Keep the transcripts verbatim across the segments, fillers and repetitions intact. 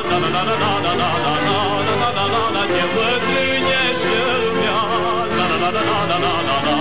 la la la la la la la la la la la la, te bătrânește lumea, la la la la la la la la.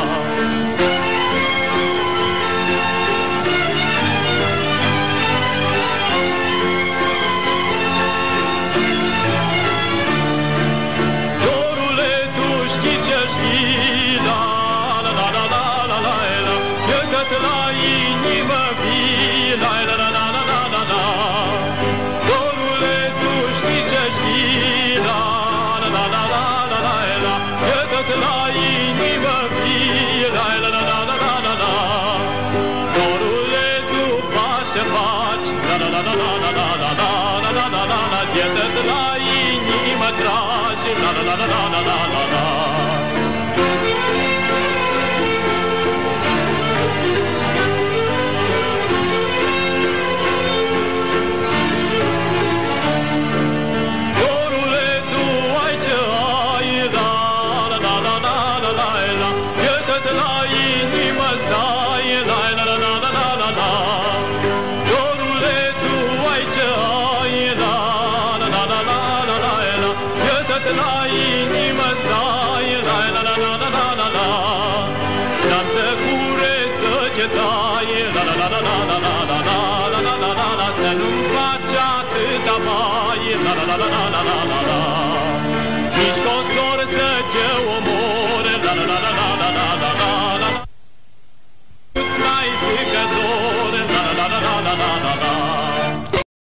La inimă tragi, la la la la la la la la. Dorule, tu ai ce ai, la la la la la la la la. Iată-te la inimă stai, la la la la la la la la. Dorule, tu ai ce ai, la la inimă stai, la la la la la la la la. N-am să cure să te dai, la la la la la la la la la la la la la. Să nu-mi faci atâta mai, la la la la la la la la.